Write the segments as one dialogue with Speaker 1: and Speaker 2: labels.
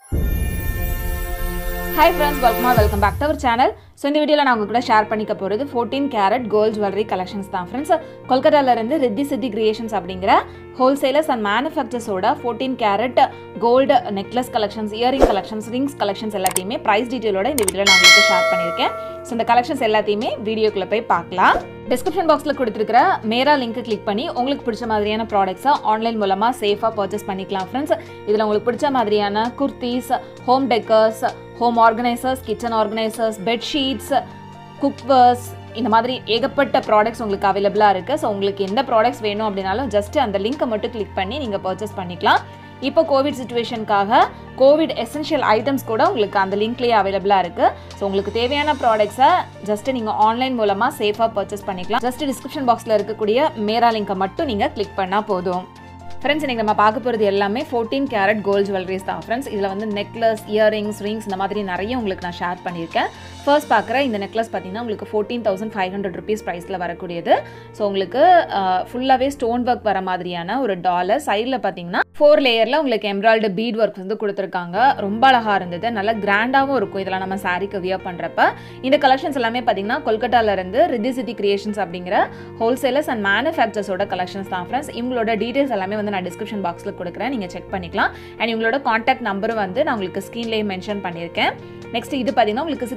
Speaker 1: Hi friends, welcome back to our channel. So in this video நான் உங்க கூட share பண்ணிக்க போறது 14 carat gold jewelry collections தான் friends. கொல்கத்தால இருந்து ரித்தி சித்தி கிரியேஷன்ஸ் அப்படிங்கற wholesalers and manufacturers ஓட 14 carat gold necklace collections, earring collections, rings collections எல்லாத்தையுமே price detail ஓட இந்த வீடியோல நான் உங்களுக்கு ஷேர் பண்ணிருக்கேன். So இந்த collections எல்லாத்தையுமே வீடியோக்குள்ள போய் பார்க்கலாம். Description boxல கொடுத்திருக்கிற Mera Link கிளிக் பண்ணி உங்களுக்கு பிடிச்ச மாதிரியான ப்ராடக்ட்ஸை ஆன்லைன் மூலமா சேஃபா பர்ச்சேஸ் பண்ணிக்கலாம் friends. இதுல உங்களுக்கு பிடிச்ச மாதிரியான kurtis, home decors, home organizers, kitchen organizers, bed sheets, cookwares இந்த மாதிரி ஏகப்பட்ட ப்ராடக்ட்ஸ் உங்களுக்கு அவைலபிளா இருக்கு. சோ உங்களுக்கு எந்த ப்ராடக்ட்ஸ் வேணும் அப்படினாலும் ஜஸ்ட் அந்த லிங்கை மட்டும் கிளிக் பண்ணி நீங்க பர்ச்சேஸ் பண்ணிக்கலாம். இப்போ கோவிட் சிச்சுவேஷனுக்காக கோவிட் எசென்ஷியல் ஐட்டம்ஸ் கூட உங்களுக்கு அந்த லிங்க்லயே அவைலபிளா இருக்கு. சோ உங்களுக்கு தேவையான ப்ராடக்ட்ஸை ஜஸ்ட் நீங்க ஆன்லைன் மூலமா சேஃபா பர்ச்சேஸ் பண்ணிக்கலாம். ஜஸ்ட் டிஸ்கிரிப்ஷன் பாக்ஸ்ல இருக்கக்கூடிய மேரா லிங்கை மட்டும் நீங்க கிளிக் பண்ணா போதும். Friends, இன்னைக்கு நம்ம பார்க்க போறது எல்லாமே 14 carat gold jewelries தான் friends. இதுல வந்து necklace, earrings, rings இந்த மாதிரி நிறைய உங்களுக்கு நான் ஷேர் பண்ணிருக்கேன். ஃபர்ஸ்ட் பார்க்குற இந்த necklace பாத்தீங்கன்னா உங்களுக்கு 14,500 rupees பிரைஸ்ல வரக்கூடியது. ஸோ உங்களுக்கு ஃபுல்லாவே ஸ்டோன் ஒர்க் வர மாதிரியான ஒரு டாலர். சைடில் பார்த்தீங்கன்னா 4 லேயர்ல உங்களுக்கு எம்ப்ராய்டரி பீட் ஒர்க் வந்து கொடுத்துருக்காங்க. ரொம்ப அழகா இருந்தது, நல்லா கிராண்டாவும் இருக்கும் இதெல்லாம் நம்ம சாரிக்கு வியர் பண்றப்ப. இந்த கலெக்ஷன்ஸ் எல்லாமே பார்த்தீங்கன்னா கொல்கத்தால இருந்து ரித்தி சித்தி கிரியேஷன்ஸ் அப்படிங்கிற ஹோல்சேலர்ஸ் அண்ட் மேனுஃபேக்சர்ஸோட கலெக்ஷன்ஸ் தான் ஃப்ரெண்ட்ஸ். இவங்களோட டீடைல்ஸ் எல்லாமே வந்து நான் டிஸ்கிரிப்ஷன் பாக்ஸ்ல கொடுக்குறேன், நீங்க செக் பண்ணிக்கலாம். அண்ட் இவங்களோட கான்டாக்ட் நம்பரும் வந்து நான் உங்களுக்கு ஸ்க்ரீன்லேயே மென்ஷன் பண்ணியிருக்கேன். நெக்ஸ்ட் இது பார்த்தீங்கன்னா உங்களுக்கு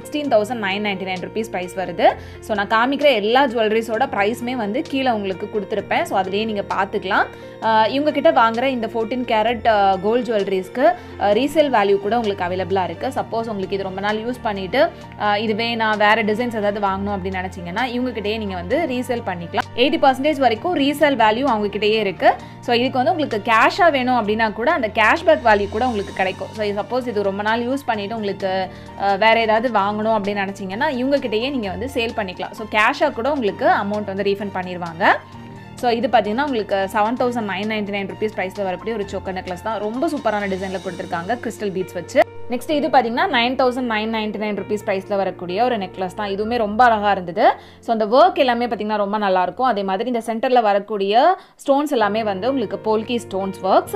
Speaker 1: 16,999 rupees பிரைஸ் வருது. ஸோ நான் காமிக்கிற எல்லா ஜுவல்லரிஸோட ப்ரைஸுமே வந்து கீழே உங்களுக்கு கொடுத்துருப்பேன். ஸோ அதுலேயே நீங்கள் பார்த்துக்கலாம். இவங்க கிட்ட வாங்குற இந்த 14 கேரட் கோல்ட் ஜுவல்லரிஸ்க்கு ரீசேல் வேல்யூ கூட உங்களுக்கு அவைலபிளாக இருக்குது. சப்போஸ் உங்களுக்கு இது ரொம்ப நாள் யூஸ் பண்ணிவிட்டு இதுவே நான் வேறு டிசைன்ஸ் ஏதாவது வாங்கணும் அப்படின்னு நினச்சிங்கன்னா இவங்ககிட்டயே நீங்கள் வந்து ரீசேல் பண்ணிக்கலாம். 80% வரைக்கும் ரீசேல் வேல்யூ அவங்ககிட்டயே இருக்குது. ஸோ இதுக்கு வந்து உங்களுக்கு கேஷாக வேணும் அப்படின்னா கூட அந்த கேஷ்பேக் வேல்யூ கூட உங்களுக்கு கிடைக்கும். ஸோ சப்போஸ் இது ரொம்ப நாள் யூஸ் பண்ணிவிட்டு உங்களுக்கு வேறு ஏதாவது வாங்கணும் அப்படின்னு நினச்சிங்கன்னா இவங்ககிட்டயே நீங்கள் வந்து சேல் பண்ணிக்கலாம். ஸோ கேஷாக கூட உங்களுக்கு அமௌண்ட் வந்து ரீஃபண்ட் பண்ணிடுவாங்க. ஸோ இது பார்த்தீங்கன்னா உங்களுக்கு 7,999 rupees ப்ரைஸில் வரக்கூடிய ஒரு சோக்கர் நெக்லஸ் தான். ரொம்ப சூப்பரான டிசைனில் கொடுத்துருக்காங்க கிறிஸ்டல் பீட்ஸ் வச்சு. நெக்ஸ்ட் இது பார்த்தீங்கன்னா 9,999 rupees ப்ரைஸில் வரக்கூடிய ஒரு நெக்லஸ் தான். இதுவுமே ரொம்ப அழகாக இருந்தது. ஸோ அந்த ஒர்க் எல்லாமே பார்த்தீங்கன்னா ரொம்ப நல்லாயிருக்கும். அதே மாதிரி இந்த சென்டரில் வரக்கூடிய ஸ்டோன்ஸ் எல்லாமே வந்து உங்களுக்கு போல்கி ஸ்டோன்ஸ் ஒர்க்ஸ்.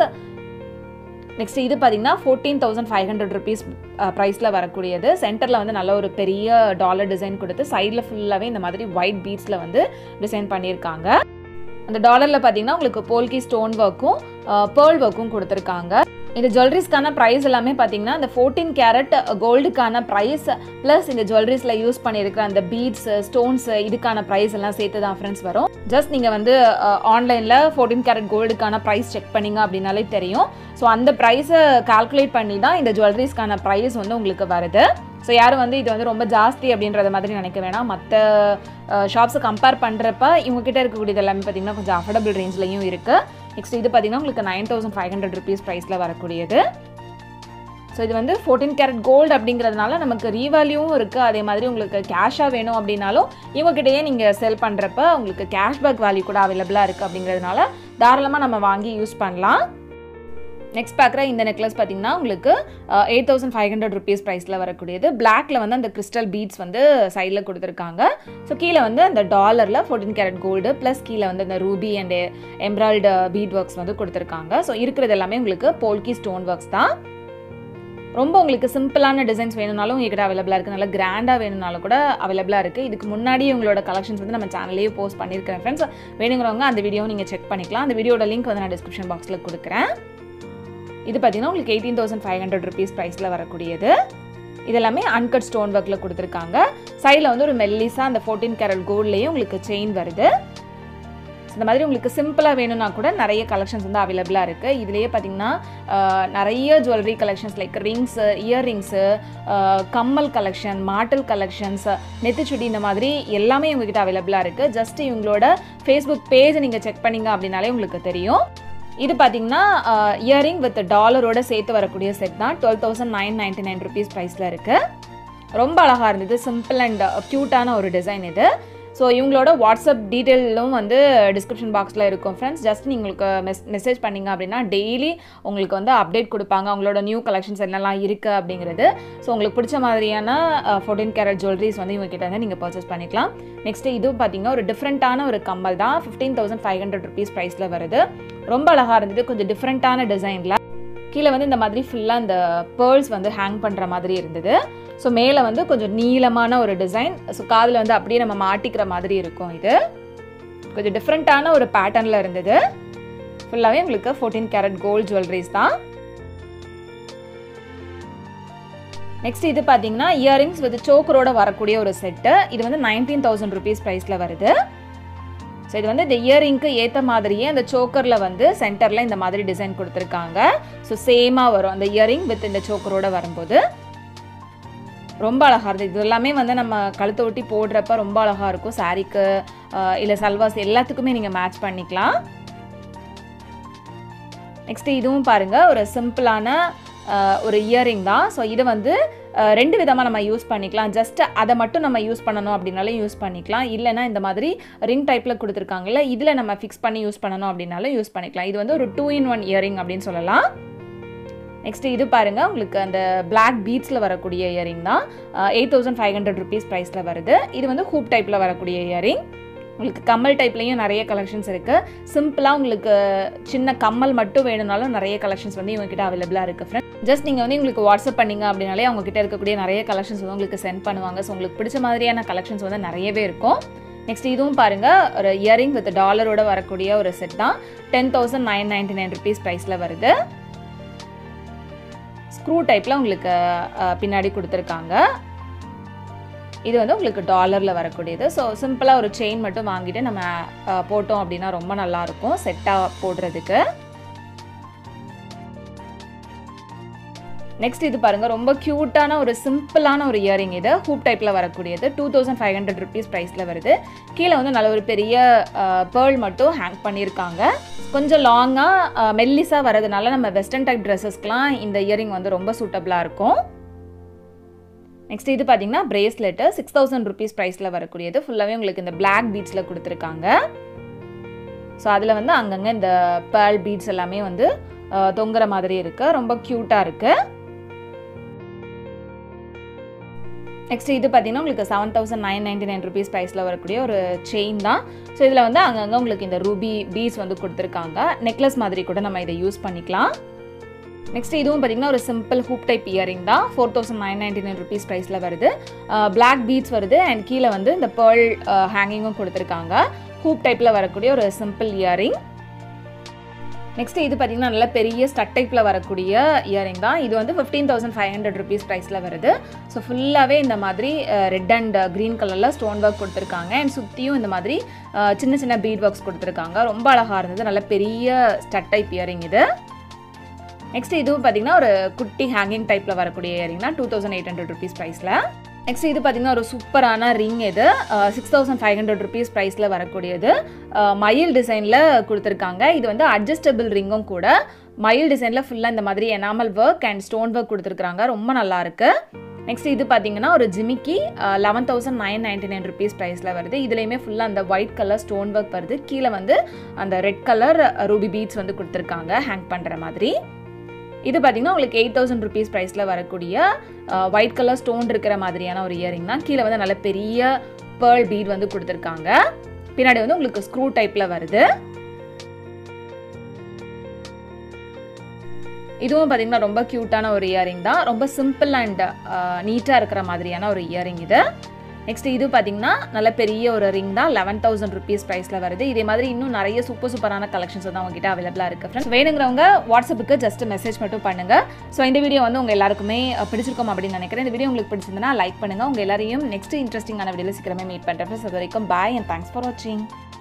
Speaker 1: நெக்ஸ்ட் இது பார்த்தீங்கன்னா 14,500 rupees ப்ரைஸில் வரக்கூடியது. சென்டரில் வந்து நல்ல ஒரு பெரிய டாலர் டிசைன் கொடுத்து சைடில் ஃபுல்லாகவே இந்த மாதிரி ஒயிட் பீட்ஸில் வந்து டிசைன் பண்ணியிருக்காங்க. அந்த டாலரில் பார்த்தீங்கன்னா உங்களுக்கு போல்கி ஸ்டோன் ஒர்க்கும் பேர்ல் ஒர்க்கும் கொடுத்துருக்காங்க. இந்த ஜுவல்லரிஸ்க்கான ப்ரைஸ் எல்லாமே பார்த்தீங்கன்னா இந்த 14 கேரட் கோல்டுக்கான ப்ரைஸ் ப்ளஸ் இந்த ஜுவல்லரிஸில் யூஸ் பண்ணியிருக்கிற அந்த பீட்ஸ், ஸ்டோன்ஸ் இதுக்கான ப்ரைஸ் எல்லாம் சேர்த்து தான் ஃப்ரெண்ட்ஸ் வரும். ஜஸ்ட் நீங்கள் வந்து ஆன்லைனில் 14 கேரட் கோல்டுக்கான ப்ரைஸ் செக் பண்ணிங்க அப்படின்னாலே தெரியும். ஸோ அந்த ப்ரைஸை கால்குலேட் பண்ணி தான் இந்த ஜுவல்லரிஸ்க்கான ப்ரைஸ் வந்து உங்களுக்கு வருது. ஸோ யாரும் வந்து இது வந்து ரொம்ப ஜாஸ்தி அப்படின்றத மாதிரி நினைக்க வேணாம். மற்ற ஷாப்ஸை கம்பேர் பண்ணுறப்ப இவங்ககிட்ட இருக்கக்கூடியது எல்லாமே பார்த்தீங்கன்னா கொஞ்சம் அஃபோர்டபுள் ரேஞ்ச்லையும் இருக்குது. நெக்ஸ்ட் இது பார்த்தீங்கன்னா உங்களுக்கு 9,500 rupees ப்ரைஸில் வரக்கூடியது. ஸோ இது வந்து 14 கேரட் கோல்டு அப்படிங்கிறதுனால நமக்கு ரீவேல்யூவும் இருக்குது. அதே மாதிரி உங்களுக்கு கேஷாக வேணும் அப்படின்னாலும் இவங்ககிட்டயே நீங்கள் செல் பண்ணுறப்ப உங்களுக்கு கேஷ்பேக் வேல்யூ கூட அவைலபிளாக இருக்குது. அப்படிங்கிறதுனால தாராளமாக நம்ம வாங்கி யூஸ் பண்ணலாம். நெக்ஸ்ட் பார்க்குற இந்த நெக்லஸ் பார்த்தீங்கன்னா உங்களுக்கு 8,500 rupees ப்ரைஸில் வரக்கூடியது. பிளாக்ல வந்து அந்த கிறிஸ்டல் பீட்ஸ் வந்து சைடில் கொடுத்துருக்காங்க. ஸோ கீழே வந்து அந்த டாலரில் 14 கேரட் கோல்டு ப்ளஸ் கீழே வந்து அந்த ruby and embroidered bead works வந்து கொடுத்துருக்காங்க. ஸோ இருக்கிறது எல்லாமே உங்களுக்கு போல்கி ஸ்டோன் ஒர்க்ஸ் தான். ரொம்ப உங்களுக்கு சிம்பிளான டிசைன்ஸ் வேணும்னாலும் உங்ககிட்ட அவைலபிளாக இருக்குது. நல்லா கிராண்டாக வேணும்னாலும் கூட அவைலபிளாக இருக்குது. இதுக்கு முன்னாடி உங்களோட கலெக்ஷன்ஸ் வந்து நம்ம சேனல்லேயே போஸ்ட் பண்ணியிருக்கிறேன் ஃப்ரெண்ட்ஸ். வேணுங்கிறவங்க அந்த வீடியோவை நீங்கள் செக் பண்ணிக்கலாம். அந்த வீடியோட லிங்க் வந்து நான் டிஸ்கிரிப்ஷன் பாக்ஸில் கொடுக்குறேன். இது பார்த்தீங்கன்னா உங்களுக்கு 18,500 rupees ப்ரைஸில் வரக்கூடியது. இது எல்லாமே அன்கட் ஸ்டோன் ஒர்க்கில் கொடுத்துருக்காங்க. சைடில் வந்து ஒரு மெல்லிஸாக அந்த 14 கேரட் கோல்ட்லேயும் உங்களுக்கு செயின் வருது. இந்த மாதிரி உங்களுக்கு சிம்பிளாக வேணும்னா கூட நிறைய கலெக்ஷன்ஸ் வந்து அவைலபிளாக இருக்குது. இதுலேயே பார்த்தீங்கன்னா நிறைய jewellery collections like rings, earrings, கம்மல் கலெக்ஷன், மாட்டல் கலெக்ஷன்ஸ், நெத்திச்சுடி இந்த மாதிரி எல்லாமே இவங்ககிட்ட அவைலபிளாக இருக்குது. ஜஸ்ட் இவங்களோட ஃபேஸ்புக் பேஜை நீங்கள் செக் பண்ணிங்க அப்படின்னாலே உங்களுக்கு தெரியும். இது பார்த்தீங்கன்னா இயரிங் வித் டாலரோட சேர்த்து வரக்கூடிய செட் தான். 12,999 rupees ப்ரைஸில் இருக்குது. ரொம்ப அழகாக இருந்தது, சிம்பிள் அண்ட் க்யூட்டான ஒரு டிசைன் இது. ஸோ இவங்களோட வாட்ஸ்அப் டீட்டெயிலும் வந்து டிஸ்கிரிப்ஷன் பாக்ஸில் இருக்கும் ஃப்ரெண்ட்ஸ். ஜஸ்ட் உங்களுக்கு மெசேஜ் பண்ணிங்க அப்படின்னா டெய்லி உங்களுக்கு வந்து அப்டேட் கொடுப்பாங்க அவங்களோட நியூ கலெக்ஷன்ஸ் என்னெல்லாம் இருக்குது அப்படிங்கிறது. ஸோ உங்களுக்கு பிடிச்ச மாதிரியான 14 கேரட் ஜுவல்லரிஸ் வந்து இவங்ககிட்ட வந்து நீங்கள் பர்ச்சேஸ் பண்ணிக்கலாம். நெக்ஸ்ட்டு இது பார்த்தீங்கன்னா ஒரு டிஃப்ரெண்ட்டான ஒரு கம்மல் தான். 15,500 rupees ப்ரைஸில் வருது. ரொம்ப அழகாக இருந்தது, கொஞ்சம் டிஃப்ரெண்ட்டான டிசைனில். கீழே வந்து இந்த மாதிரி ஃபுல்லாக இந்த பேர்ல்ஸ் வந்து ஹேங் பண்ணுற மாதிரி இருந்தது. ஸோ மேலே வந்து கொஞ்சம் நீளமான ஒரு டிசைன். ஸோ காதில் வந்து அப்படியே நம்ம மாட்டிக்கிற மாதிரி இருக்கும். இது கொஞ்சம் டிஃப்ரெண்ட்டான ஒரு பேட்டர்னில் இருந்தது. ஃபுல்லாகவே உங்களுக்கு 14 கேரட் கோல்ட் ஜுவல்லரிஸ் தான். நெக்ஸ்ட் இது பார்த்தீங்கன்னா இயரிங்ஸ் வித் சோக்கரோட வரக்கூடிய ஒரு செட்டு. இது வந்து 19,000 rupees ப்ரைஸில் வருது. ஸோ இது வந்து இந்த இயரிங்க்கு ஏற்ற மாதிரியே அந்த சோக்கரில் வந்து சென்டரில் இந்த மாதிரி டிசைன் கொடுத்துருக்காங்க. ஸோ சேமாக வரும் அந்த இயரிங் வித் இந்த சோக்கரோட வரும்போது. ரொம்ப அழகாக இருந்தது. இது எல்லாமே வந்து நம்ம கழுத்தை ஒட்டி போடுறப்ப ரொம்ப அழகாக இருக்கும். சாரீக்கு இல்லை சல்வாஸ் எல்லாத்துக்குமே நீங்கள் மேட்ச் பண்ணிக்கலாம். நெக்ஸ்ட்டு இதுவும் பாருங்கள், ஒரு சிம்பிளான ஒரு இயரிங் தான். ஸோ இது வந்து 2 விதமாக நம்ம யூஸ் பண்ணிக்கலாம். ஜஸ்ட் அதை மட்டும் நம்ம யூஸ் பண்ணணும் அப்படின்னாலும் யூஸ் பண்ணிக்கலாம். இல்லைனா இந்த மாதிரி ரிங் டைப்பில் கொடுத்துருக்காங்கல்ல, இதில் நம்ம ஃபிக்ஸ் பண்ணி யூஸ் பண்ணணும் அப்படின்னாலும் யூஸ் பண்ணிக்கலாம். இது வந்து ஒரு 2-in-1 இயரிங் அப்படின்னு சொல்லலாம். நெக்ஸ்ட் இது பாருங்கள், உங்களுக்கு அந்த பிளாக் பீட்ஸில் வரக்கூடிய இயரிங் தான். 8,500 rupees ப்ரைஸில் வருது. இது வந்து ஹூப் டைப்பில் வரக்கூடிய இயரிங். உங்களுக்கு கம்மல் டைப்லேயும் நிறைய கலெக்ஷன்ஸ் இருக்குது. சிம்பிளாக உங்களுக்கு சின்ன கம்மல் மட்டும் வேணும்னாலும் நிறைய கலெக்ஷன்ஸ் வந்து இவங்ககிட்ட அவைலபிளாக இருக்குது ஃப்ரெண்ட். ஜஸ்ட் நீங்கள் வந்து உங்களுக்கு வாட்ஸ்அப் பண்ணிங்க அப்படின்னாலே அவங்ககிட்ட இருக்கக்கூடிய நிறைய கலெக்ஷன்ஸ் வந்து உங்களுக்கு சென்ட் பண்ணுவாங்க. ஸோ உங்களுக்கு பிடிச்ச மாதிரியான கலெக்ஷன்ஸ் வந்து நிறையவே இருக்கும். நெக்ஸ்ட் இதுவும் பாருங்கள், ஒரு இயரிங் வித் டாலரோட வரக்கூடிய ஒரு செட் தான். 10,999 rupees ப்ரைஸில் வருது. ஸ்க்ரூ டைப்பில் உங்களுக்கு பின்னாடி கொடுத்துருக்காங்க. இது வந்து உங்களுக்கு டாலரில் வரக்கூடியது. ஸோ சிம்பிளாக ஒரு செயின் மட்டும் வாங்கிட்டு நம்ம போட்டோம் அப்படின்னா ரொம்ப நல்லாயிருக்கும் செட்டாக போடுறதுக்கு. நெக்ஸ்ட் இது பாருங்கள், ரொம்ப க்யூட்டான ஒரு சிம்பிளான ஒரு இயரிங். இது ஹூப் டைப்பில் வரக்கூடியது. 2,500 rupees ப்ரைஸில் வருது. கீழே வந்து நல்ல ஒரு பெரிய பேர்ல் மட்டும் ஹேங் பண்ணியிருக்காங்க. கொஞ்சம் லாங்காக மெல்லிஸாக வரதுனால நம்ம வெஸ்டர்ன் டைப் ட்ரெஸ்ஸஸ்க்கெலாம் இந்த இயரிங் வந்து ரொம்ப சூட்டபிளாக இருக்கும். நெக்ஸ்ட் இது பார்த்தீங்கன்னா பிரேஸ்லெட்டு 6,000 rupees ப்ரைஸில் வரக்கூடியது. ஃபுல்லாகவே உங்களுக்கு இந்த பிளாக் பீட்ஸில் கொடுத்துருக்காங்க. ஸோ அதில் வந்து அங்கங்கே இந்த பேர்ல் பீட்ஸ் எல்லாமே வந்து தொங்குற மாதிரி இருக்குது. ரொம்ப க்யூட்டாக இருக்குது. நெக்ஸ்ட் இது பார்த்தீங்கன்னா உங்களுக்கு 7,999 rupees ப்ரைஸில் வரக்கூடிய ஒரு செயின் தான். ஸோ இதில் வந்து அங்கங்கே உங்களுக்கு இந்த ரூபி பீட்ஸ் வந்து கொடுத்துருக்காங்க. நெக்லஸ் மாதிரி கூட நம்ம இதை யூஸ் பண்ணிக்கலாம். நெக்ஸ்ட் இதுவும் பார்த்தீங்கன்னா ஒரு சிம்பிள் ஹூப் டைப் இயரிங் தான். 4,999 rupees ப்ரைஸில் வருது. பிளாக் பீட்ஸ் வருது அண்ட் கீழே வந்து இந்த பேர்ல் ஹேங்கிங்கும் கொடுத்துருக்காங்க. ஹூப் டைப்பில் வரக்கூடிய ஒரு சிம்பிள் இயரிங். நெக்ஸ்ட் இது பார்த்தீங்கன்னா நல்ல பெரிய ஸ்டட் டைப்பில் வரக்கூடிய இயரிங் தான். இது வந்து 15,500 rupees ப்ரைஸில் வருது. ஸோ ஃபுல்லாகவே இந்த மாதிரி ரெட் அண்ட் க்ரீன் கலரில் ஸ்டோன் ஒர்க் கொடுத்துருக்காங்க. அண்ட் சுற்றியும் இந்த மாதிரி சின்ன சின்ன பீட் ஒர்க்ஸ் கொடுத்துருக்காங்க. ரொம்ப அழகாக இருந்தது. நல்ல பெரிய ஸ்டட் டைப் இயரிங் இது. நெக்ஸ்ட் இதுவும் பார்த்தீங்கன்னா ஒரு குட்டி ஹேங்கிங் டைப்பில் வரக்கூடிய இயரிங் தான். 2,800 rupees ப்ரைஸில். நெக்ஸ்ட் இது பார்த்தீங்கன்னா ஒரு சூப்பரான ரிங். இது 6,500 rupees ப்ரைஸில் வரக்கூடியது. மயில் டிசைனில் கொடுத்துருக்காங்க. இது வந்து அட்ஜஸ்டபிள் ரிங்கும் கூட. மயில் டிசைனில் ஃபுல்லாக இந்த மாதிரி enamel work and stone work கொடுத்துருக்காங்க. ரொம்ப நல்லாயிருக்கு. நெக்ஸ்ட் இது பார்த்தீங்கன்னா ஒரு ஜிமிக்கி 11,999 rupees ப்ரைஸில் வருது. இதுலேயுமே ஃபுல்லாக அந்த ஒயிட் கலர் ஸ்டோன் ஒர்க் வருது. கீழே வந்து அந்த ரெட் கலர் ரூபி பீட்ஸ் வந்து கொடுத்துருக்காங்க ஹேங் பண்ணுற மாதிரி. இது பார்த்தீங்கன்னா உங்களுக்கு 8,000 rupees ப்ரைஸில் வரக்கூடிய ஒயிட் கலர் ஸ்டோன் இருக்கிற மாதிரியான ஒரு இயரிங் தான். கீழே வந்து நல்ல பெரிய பேர்ல் பீட் வந்து கொடுத்துருக்காங்க. பின்னாடி வந்து உங்களுக்கு ஸ்க்ரூ டைப்பில் வருது. இதுவும் பார்த்தீங்கன்னா ரொம்ப க்யூட்டான ஒரு இயரிங் தான். ரொம்ப சிம்பிள் அண்ட் நீட்டாக இருக்கிற மாதிரியான ஒரு இயரிங் இது. நெக்ஸ்ட் இது பார்த்தீங்கன்னா நல்ல பெரிய ஒரு ரிங் தான். 11,000 rupees ப்ரைஸில் வருது. இதே மாதிரி இன்னும் நிறைய சூப்பரான கலெக்ஷன்ஸ் வந்து உங்ககிட்ட அவைலபிளாக இருக்குது ஃப்ரெண்ட்ஸ். வேணுங்கிறவங்க வாட்ஸ்அப்புக்கு ஜஸ்ட் மெசேஜ் மட்டும் பண்ணுங்கள். ஸோ இந்த வீடியோ வந்து உங்கள் எல்லாருக்குமே பிடிச்சிருக்கும் அப்படின்னு நினைக்கிறேன். இந்த வீடியோ உங்களுக்கு பிடிச்சிருந்தனா லைக் பண்ணுங்கள். உங்கள் எல்லாரையும் நெக்ஸ்ட் இன்ட்ரெஸ்டிங்கான வீடியோவில் சீக்கிரமே மீட் பண்ணுறேன். அது வரைக்கும் பாய் அண்ட் தேங்க்ஸ் ஃபார் வாட்சிங்.